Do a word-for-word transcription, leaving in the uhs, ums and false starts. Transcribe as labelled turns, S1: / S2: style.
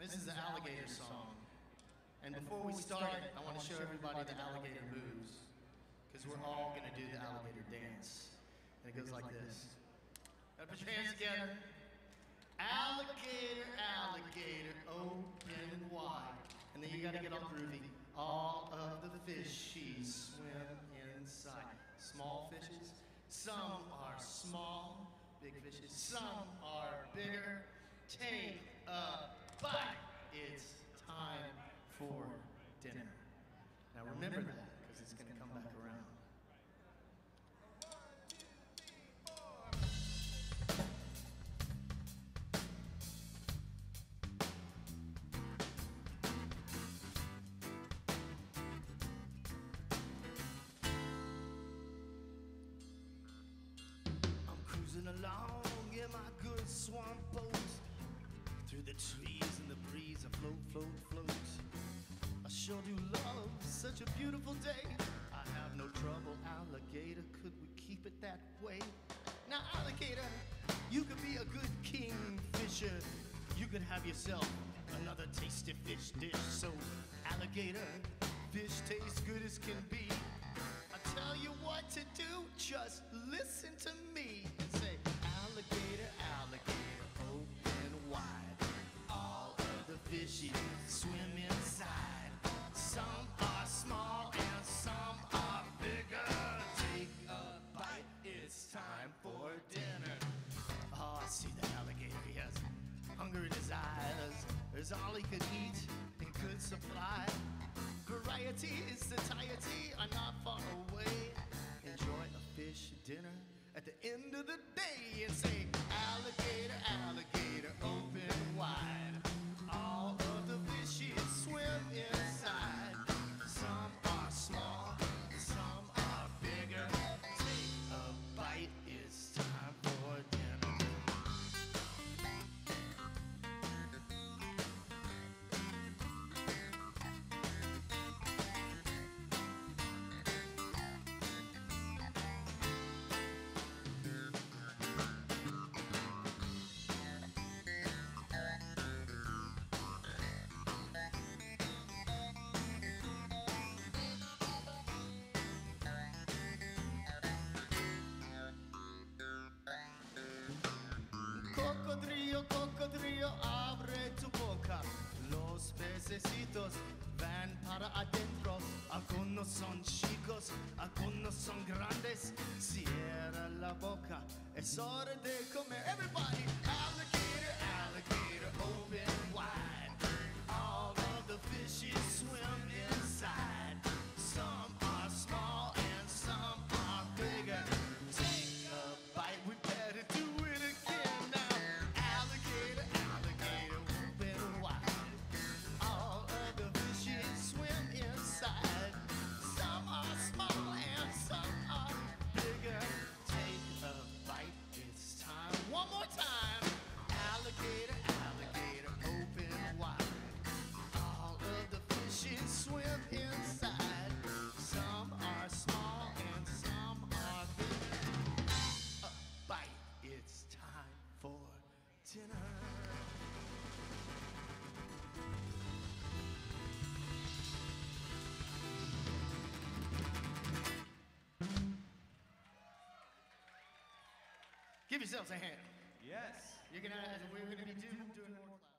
S1: This is the Alligator song. And before we start, I want to show everybody the alligator moves, because we're all going to do the alligator dance. And it goes like this. Gotta put your hands together. Alligator, alligator, open and wide. And then you gotta get all groovy. All of the fishies swim inside. Small fishes, some are small. Big fishes, some are bigger. Take a bite. It's time for dinner. Now remember that, because it's gonna come back around. Cruising along in my good swamp boat, through the trees and the breeze, I float, float, float. I sure do love such a beautiful day. I have no trouble, alligator, could we keep it that way? Now alligator, you could be a good kingfisher. You could have yourself another tasty fish dish. So alligator, fish tastes good as can be. I tell you what to do, just listen to me and say, alligator, alligator, open wide. All of the fishies swim inside. Some are small and some are bigger. Take a bite, it's time for dinner. Oh, I see the alligator, he has hunger in his eyes. There's all he could eat in good supply. Variety, satiety are not far away. Enjoy a fish dinner at the end of the day and say, alligator, alligator, open wide. All of the fishes swim inside. Some are small, some are bigger. Take a bite, it's time for dinner. Cocodrillo, cocodrillo, abre tu boca. Los pececitos van para adentro. Algunos son chicos, algunos son grandes. Cierra la boca, es hora de comer. Everybody, alligator, alligator, open wide. All of the fishes swim inside. Some are small and some are bigger. Take a bite, we better do it again now. Some are small and some are bigger. Take a bite, it's time. One more time. Alligator, alligator, open wide. All of the fishes swim inside. Some are small and some are bigger. A bite, it's time for dinner. Give yourselves a hand.
S2: Yes.
S1: You're gonna, we're gonna be doing, doing more.